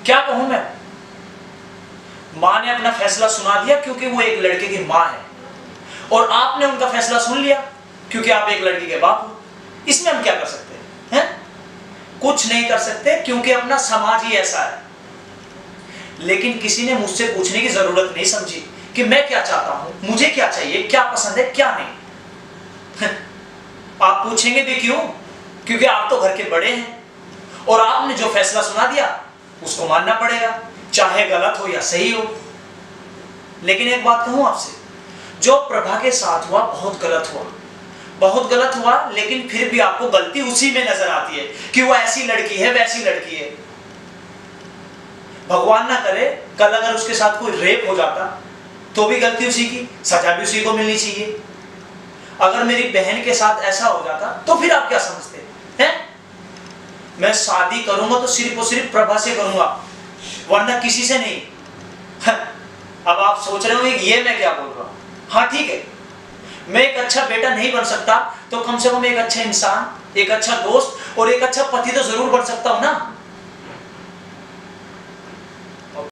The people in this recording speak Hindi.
क्या कहूं मैं? मां ने अपना फैसला सुना दिया क्योंकि वो एक लड़के की मां है, और आपने उनका फैसला सुन लिया क्योंकि आप एक लड़की के बाप हो। इसमें हम क्या कर सकते हैं? कुछ नहीं कर सकते, क्योंकि अपना समाज ही ऐसा है। लेकिन किसी ने मुझसे पूछने की जरूरत नहीं समझी कि मैं क्या चाहता हूं, मुझे क्या चाहिए, क्या पसंद है, क्या नहीं। आप पूछेंगे भी क्यों? क्योंकि आप तो घर के बड़े हैं, और आपने जो फैसला सुना दिया उसको मानना पड़ेगा, चाहे गलत हो या सही हो। लेकिन एक बात कहूं आपसे, जो प्रभा के साथ हुआ बहुत गलत हुआ, बहुत गलत हुआ, लेकिन फिर भी आपको गलती उसी में नजर आती है कि वो ऐसी लड़की है, वैसी लड़की है। भगवान ना करे कल अगर उसके साथ कोई रेप हो जाता तो भी गलती उसी की, सजा भी उसी को मिलनी चाहिए। अगर मेरी बहन के साथ ऐसा हो जाता तो फिर आप क्या समझते हैं? मैं शादी करूंगा तो सिर्फ और सिर्फ प्रभा से करूंगा, वरना किसी से नहीं। अब आप सोच रहे होंगे ये मैं क्या बोल रहा हूं। हाँ ठीक है, मैं एक अच्छा बेटा नहीं बन सकता तो कम से कम एक अच्छा इंसान, एक अच्छा दोस्त और एक अच्छा पति तो जरूर बन सकता हूं ना।